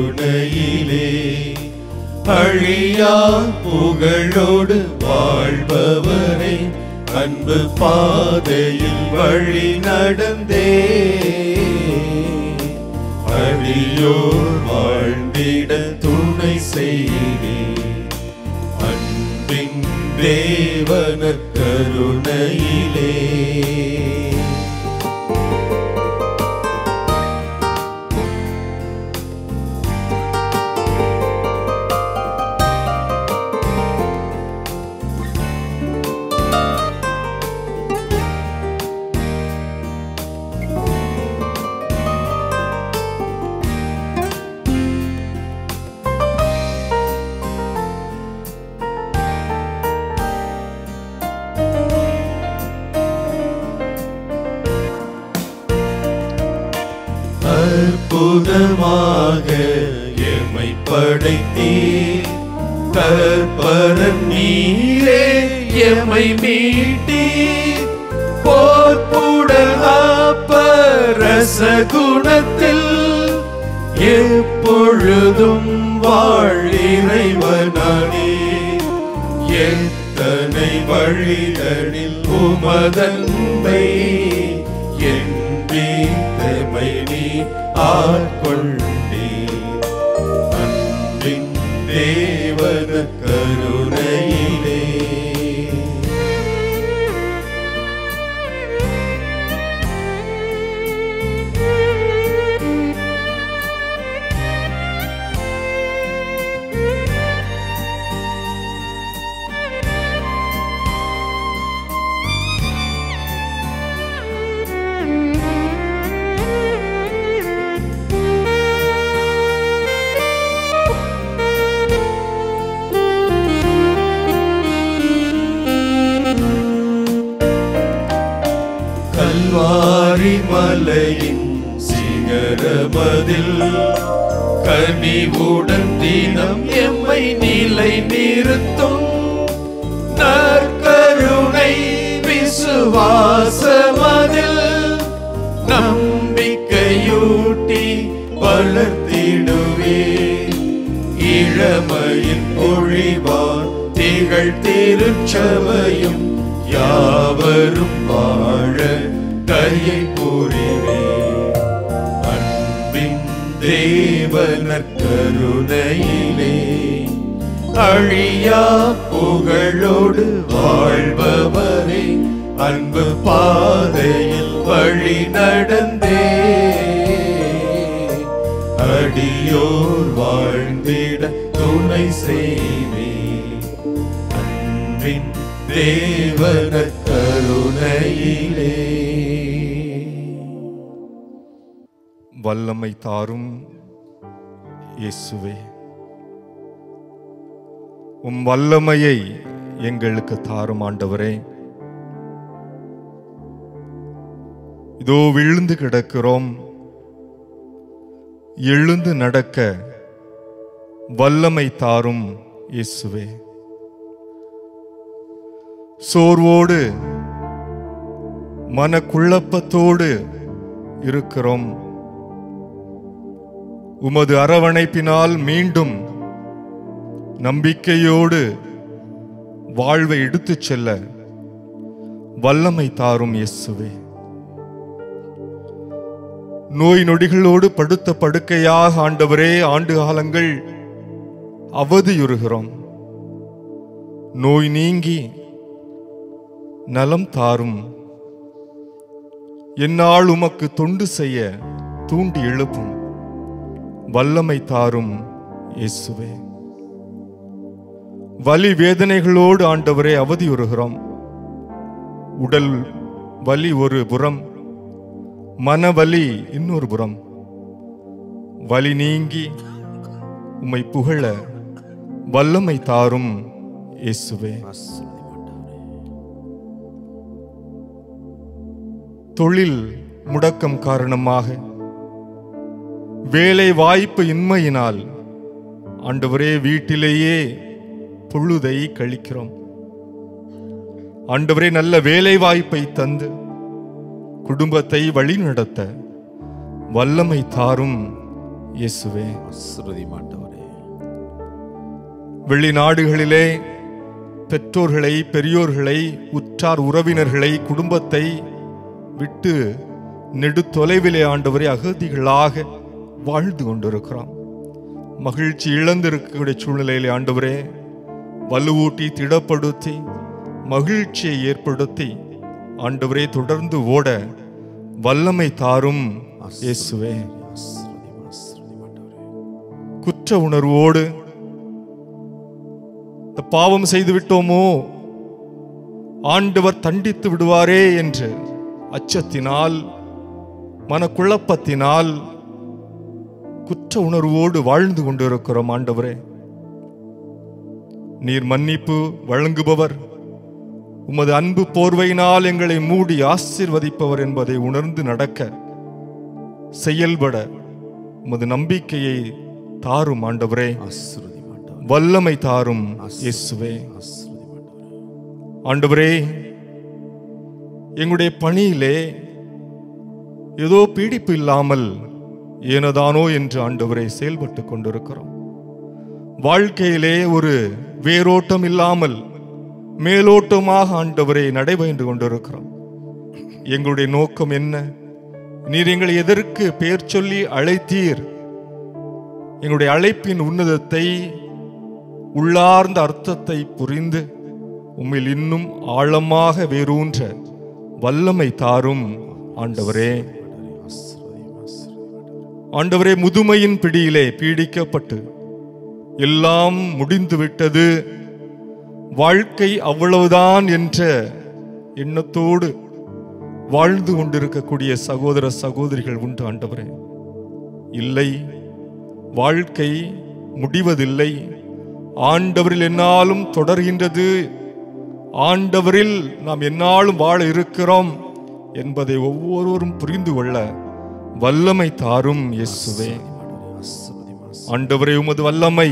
கருணையிலே அழியா புகழோடு வாழ்பவரே, அன்பு பாதையில் வழி நடந்தே அடியோர் வாழ்ந்திட துணை செய்தே. அன்பின் தேவன கருணையிலே அற்புதமாக எம்மை படைத்தீர், கற்பரன் நீரே எம்மை மீட்டீர். போர்ப்புடன் அப்பரச குணத்தில் எப்பொழுதும் வாழிறைவனானே. எத்தனை வழிகளில் உமதன்பை என்பீத்தமை நீ ஆட்கொண்டீர். அன்பின் தேவன கருணையிலே கல்வாரி மலையின் சிகரமதில் கனிவுடன் தினம் எம்மை நிலை நிறுத்தும் நற்கருணை விசுவாசமதில் நம்பிக்கையூட்டி வளர்த்திடுவே. இளமையின் பொழிவார் திகழ் திருச்சபையும் யாவரும் வாழ கையை புரிவே. அன்பின் தேவன கருணையிலே அழியா புகழோடு வாழ்பவரே, அன்பு பாதையில் வழி நடந்தே அடியோர் வாழ்ந்திட துணை செய்வே. அன்பின் தேவன கருணையிலே வல்லமை தாரும் இயேசுவே, உம் வல்லமையை எங்களுக்கு தாரும் ஆண்டவரே. இதோ விழுந்து கிடக்கிறோம், எழுந்து நடக்க வல்லமை தாரும் இயேசுவே. சோர்வோடு மனக்குழப்பத்தோடு இருக்கிறோம், உமது அரவணைப்பினால் மீண்டும் நம்பிக்கையோடு வாழ்வை எடுத்துச் செல்ல வல்லமை தாரும் இயேசுவே. நோய் நொடிகளோடு படுத்த படுக்கையாக ஆண்டவரே ஆண்டு காலங்கள் அவதியுறுகிறோம். நோய் நீங்கி நலம் தாரும். என்னால் உமக்கு தொண்டு செய்ய தூண்டி எழுப்பும் வல்லமை தாரும் இயேசுவே. வலி வேதனைகளோடு ஆண்டவரே அவதியுறுகிறோம். உடல் வலி ஒரு புறம், மனவலி இன்னொரு புறம். வலி நீங்கி உம்மை புகழ வல்லமை தாரும் இயேசுவே. தொழில் முடக்கம் காரணமாக வேலை வாய்ப்பு இன்மையினால் ஆண்டவரே வீட்டிலேயே பொழுதை கழிக்கிறோம். ஆண்டவரே நல்ல வேலை வாய்ப்பை தந்து குடும்பத்தை வழி நடத்த வல்லமை தாரும் இயேசுவே. ஆசீர்வதியும் ஆண்டவரே. வெளிநாடுகளிலே பெற்றோர்களை, பெரியோர்களை, உற்றார் உறவினர்களை, குடும்பத்தை விட்டு நெடு தொலைவிலே ஆண்டவரே அகதிகளாக வாழ்ந்து கொண்டிருக்கிறோம். மகிழ்ச்சி இழந்திருக்கக்கூடிய சூழ்நிலையிலே ஆண்டவரே வலுவூட்டி, திடப்படுத்தி, மகிழ்ச்சியை ஏற்படுத்தி ஆண்டவரே தொடர்ந்து ஓட வல்லமை தாரும் இயேசுவே. குற்ற உணர்வோடு பாவம் செய்து விட்டோமோ, ஆண்டவர் தண்டித்து விடுவாரே என்று அச்சத்தினால், மனக்குழப்பத்தினால் குற்ற உணர்வோடு வாழ்ந்து கொண்டிருக்கிறோம். ஆண்டவரே, நீர் மன்னிப்பு வழங்குபவர், உமது அன்பு போர்வையினால் எங்களை மூடி ஆசீர்வதிப்பவர் என்பதை உணர்ந்து நடக்க, செயல்பட உமது நம்பிக்கையை தாரும் ஆண்டவரே. வல்லமை தாரும் இயேசுவே. ஆண்டவரே, எங்களுடைய பணியிலே ஏதோ பீடிப்பு இல்லாமல் ஏனதானோ என்று ஆண்டவரை செயல்பட்டு கொண்டிருக்கிறோம். வாழ்க்கையிலே ஒரு வேரோட்டம் இல்லாமல் மேலோட்டமாக ஆண்டவரை நடைபெற்று கொண்டிருக்கிறோம். எங்களுடைய நோக்கம் என்ன? நீர் எங்களை எதற்கு பெயர் சொல்லி அழைத்தீர்? எங்களுடைய அழைப்பின் உன்னதத்தை, உள்ளார்ந்த அர்த்தத்தை புரிந்து உம்மில் இன்னும் ஆழமாக வேரூன்ற வல்லமை தாரும் ஆண்டவரே. ஆண்டவரே, முதுமையின் பிடியிலே பீடிக்கப்பட்டு எல்லாம் முடிந்துவிட்டது, வாழ்க்கை அவ்வளவுதான் என்ற எண்ணத்தோடு வாழ்ந்து கொண்டிருக்கக்கூடிய சகோதர சகோதரிகள் உண்டு ஆண்டவரே. இல்லை, வாழ்க்கை முடிவதில்லை, ஆண்டவரில் என்னாலும் தொடர்கின்றது, ஆண்டவரில் நாம் என்னாலும் வாழ இருக்கிறோம் என்பதை ஒவ்வொருவரும் புரிந்து கொள்ள வல்லமை தாரும் இயேசுவே. ஆண்டவரே, உமது வல்லமை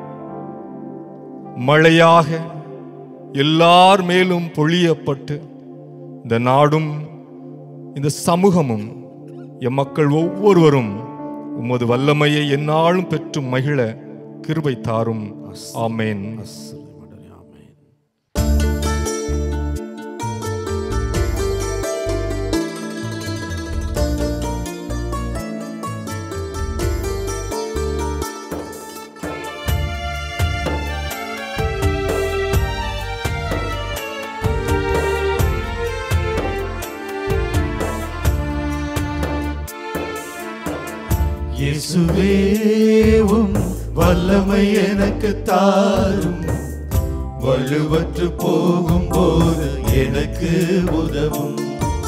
மழையாக எல்லார் மேலும் பொழியப்பட்டு இந்த நாடும் இந்த சமூகமும் எம் மக்கள் ஒவ்வொருவரும் உமது வல்லமையை எந்நாளும் பெற்று மகிழ கிருபை தாரும். ஆமென். இயேசுவேவும் வல்லமை எனக்கு தாரும், வலுவற்று போகும்போது எனக்கு உதவும்.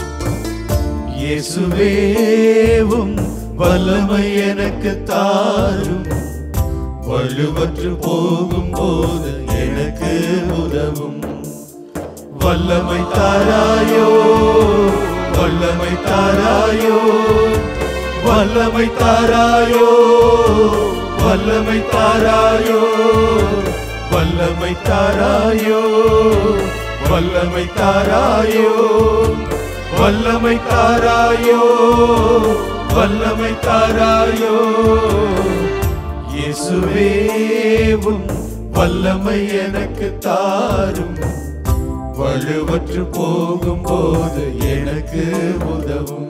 இயேசுவேவும் வல்லமை எனக்கு தாரும், வலுவற்று போகும்போது எனக்கு உதவும். வல்லமை தாராயோ, வல்லமை தாராயோ, வல்லமை தாராயோ, வல்லமை தாராயோ, வல்லமை தாராயோ, வல்லமை தாராயோ, வல்லமை தாராயோ, வல்லமை தாராயோ. இயேசுவேவும் வல்லமை எனக்கு தாரும், வலுவற்று போகும்போது எனக்கு உதவும்.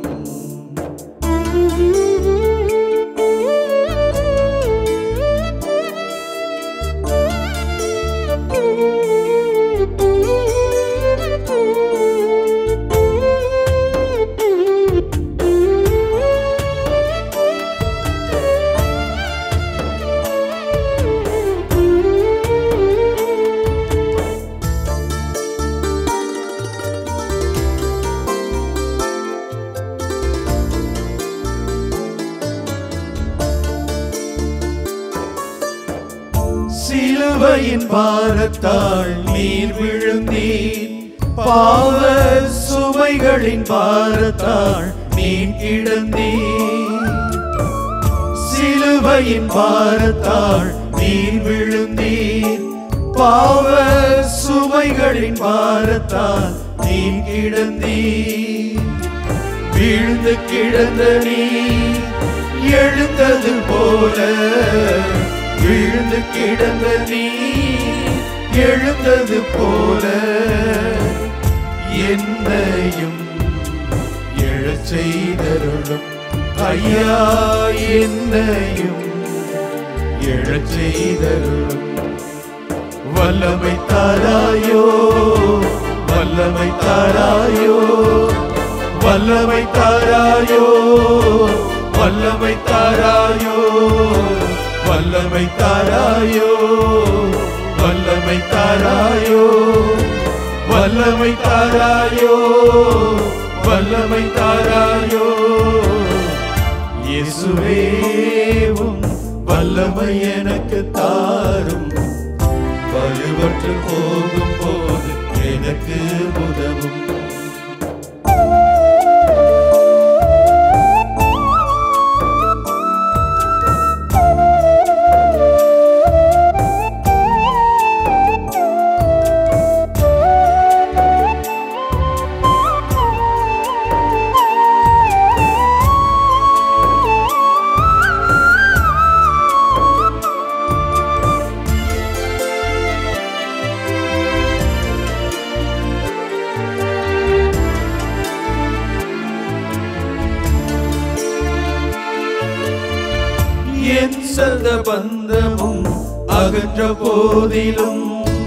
சிலுவையின் பாரத்தால் நீர் விழுந்தீர், பாவ சுமைகளின் பாரத்தால் நீர் கிடந்தீர். சிலுவையின் பாரத்தால் நீர் விழுந்தீர், பாவ சுமைகளின் பாரத்தால் நீர் கிடந்தீர். வீழ்ந்து கிடந்த நீர் எழுந்தது போல விழுந்து கிடந்த நீ எழுந்தது போல என்னையும் எழச் செய்தருளும் ஐயா, என்னையும் எழச் செய்தருளும். வல்லமை தாராயோ, வல்லமை தாராயோ, வல்லமை தாராயோ, வல்லமை தாராயோ, வல்லமை தாராயோ, வல்லமை தாராயோ, வல்லமை தாராயோ, வல்லமை தாராயோ. இயேசுவே உம் வல்லமை எனக்கு தாரும், வலுவற்று போகும் போது எனக்கு உதவும். என் சொந்த பந்தமும் அகன்ற போதிலும்,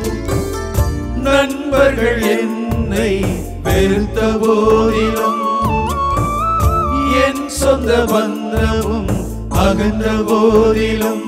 நண்பர்கள் என்னை வெறுத்த போதிலும், என் சொந்த பந்தமும் அகன்ற போதிலும்,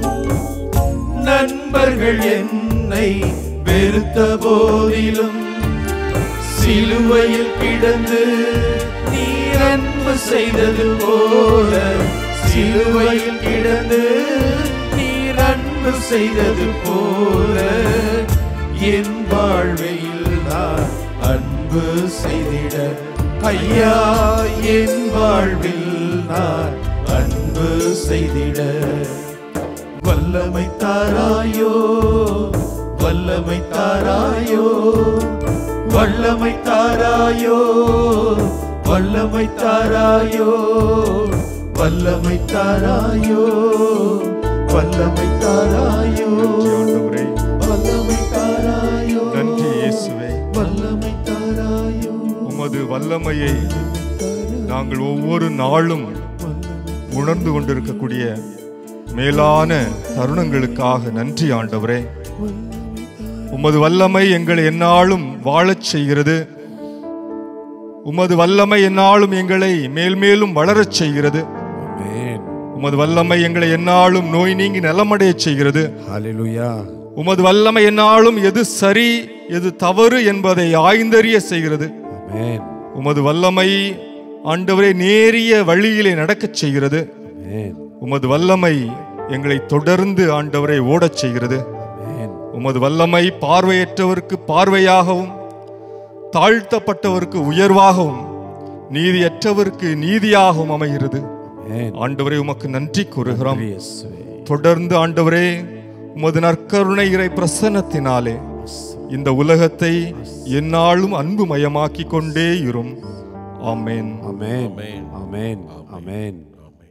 நண்பர்கள் என்னை வெறுத்த போதிலும், சிலுவையில் கிடந்து நீ அன்பு செய்தது போல, சிலுவையில் கிடந்து நீர் அன்பு செய்தது போல, என் வாழ்வில் நான் அன்பு செய்திட ஐயா, என் வாழ்வில் நான் அன்பு செய்திட. வல்லமை தாராயோ, வல்லமை தாராயோ, வல்லமை தாராயோ, வல்லமை தாராயோ, வல்லமை தாராயோ, வல்லமை தாராயோ, ஆண்டவரே, வல்லமை தாராயோ. நன்றி இயேசுவே. வல்லமை தாராயோ. உமது வல்லமையை நாங்கள் ஒவ்வொரு நாளும் உணர்ந்து கொண்டிருக்கக்கூடிய மேலான தருணங்களுக்காக நன்றி ஆண்டவரே. உமது வல்லமை எங்களை எந்நாளும் வாழச் செய்கிறது. உமது வல்லமை எந்நாளும் எங்களை மேல்மேலும் வளரச் செய்கிறது. உமது வல்லமை எங்களை எந்நாளும் நோய் நீங்கி நலமடையச் செய்கிறது. ஹல்லேலூயா. உமது வல்லமை எந்நாளும் எது சரி எது தவறு என்பதை ஆய்ந்தறிய செய்கிறது. ஆமென். உமது வல்லமை ஆண்டவரே நேரிய வழியிலே நடக்கச் செய்கிறது. ஆமென். உமது வல்லமை எங்களை தொடர்ந்து ஆண்டவரை ஓடச் செய்கிறது. ஆமென். உமது வல்லமை பார்வையற்றவருக்கு பார்வையாகவும், தாழ்த்தப்பட்டவருக்கு உயர்வாகவும், நீதியற்றவருக்கு நீதியாகவும் அமைகிறது. ஆமென். ஆண்டவரே உமக்கு நன்றி கூறுகிறோம். இயேசுவே. தொடர்ந்து ஆண்டவரே உமது நற்கருணை இறை பிரசன்னத்தினாலே இந்த உலகத்தை எந்நாளும் அன்பு மயமாக்கி கொண்டே இரும். ஆமென். ஆமென். ஆமென். ஆமென்.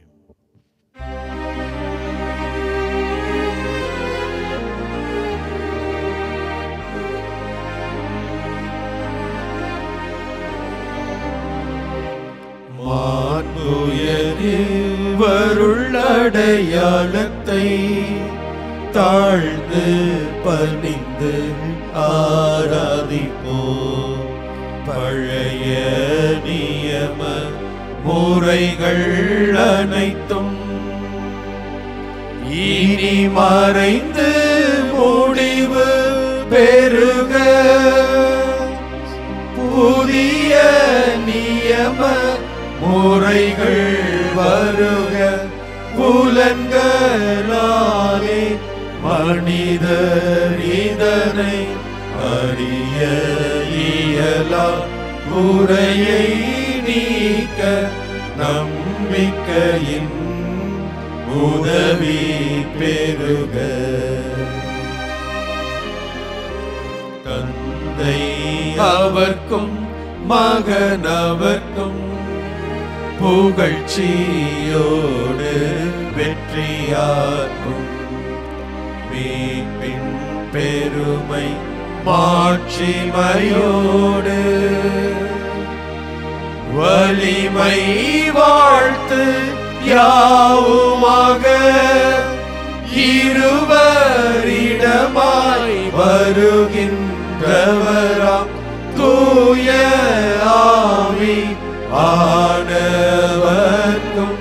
வருள்ளடையாளத்தை தாழ்ந்து பணிந்து ஆராதிப்போம். பழைய நியம முறைகள் அனைத்தும் இனி மறைந்து முடிவு பெறுக. புதிய நியம முறைகள் வருக. புலன்களாலே மனிதர் இதனை அறிய இயலா. குறையை நீக்க நம்பிக்கையின் உதவி பெறுக. தந்தை அவர்க்கும் மகன் அவர்க்கும் புகழ்ச்சியோடு வெற்றியாக்கும் மீட்பின் பெருமை மாட்சிமையோடு வலிமை வாழ்த்து யாவுமாக இருவரிடமாய் வருகின்றவராம் தூய ஆவி ஆனவர்க்கும்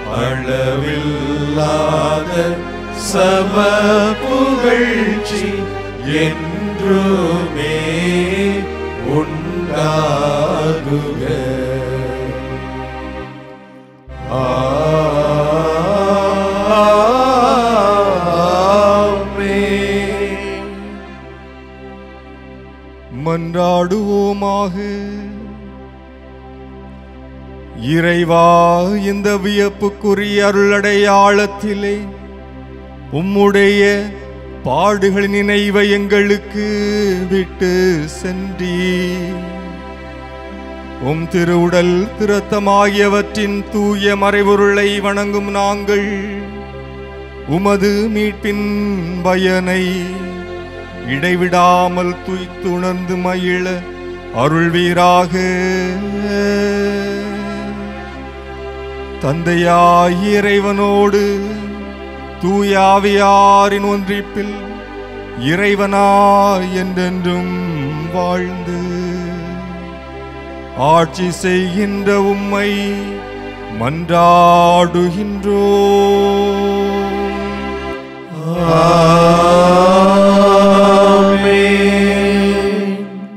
அளவில்லாத சம புகழ்ச்சி என்றுமே உண்டாகுக. ஆமென். மன்றாடுவோமாக. இறைவா, இந்த வியப்புக்குரிய அருளடையாளத்திலே உம்முடைய பாடுகளின் நினைவை எங்களுக்கு விட்டு சென்றீர். உம் திருவுடல் திருத்தமாகியவற்றின் தூய மறைபொருளை வணங்கும் நாங்கள் உமது மீட்பின் பயனை இடைவிடாமல் துய்த்துணர்ந்து மகிழ அருள்வீராக. தந்தையாய் இறைவனோடு தூய ஆவியாரின் ஒன்றிப்பில் இறைவனாய் என்றென்றும் வாழ்ந்து ஆட்சி செய்கின்ற உம்மை மன்றாடுகின்றோம். ஆமென்.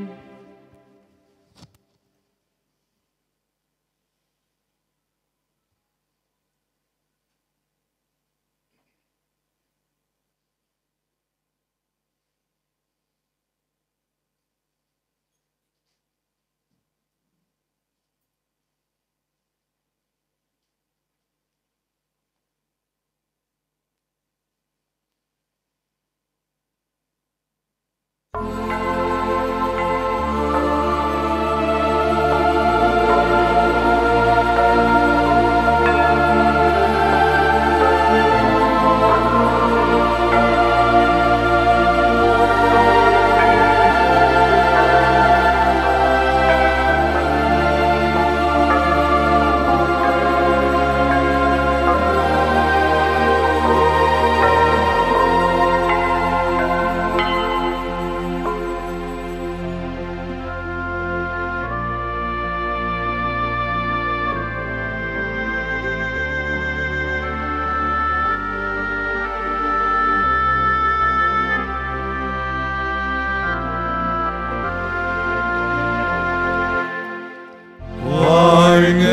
வாழ்க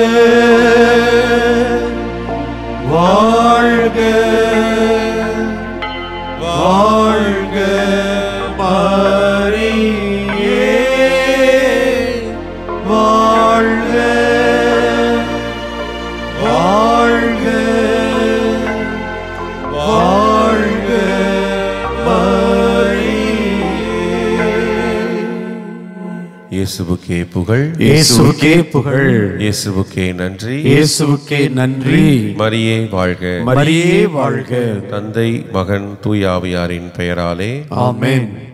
வாழ்க வாழ்க மரியே வாழ்க வாழ்க வாழ்க இயேசுவுக்கே புகழ், இயேசுவுக்கே புகழ், இயேசுவுக்கே நன்றி, இயேசுவுக்கே நன்றி. மரியே வாழ்க, மரியே வாழ்க. தந்தை மகன் தூய ஆவியாரின் பெயராலே ஆமென்.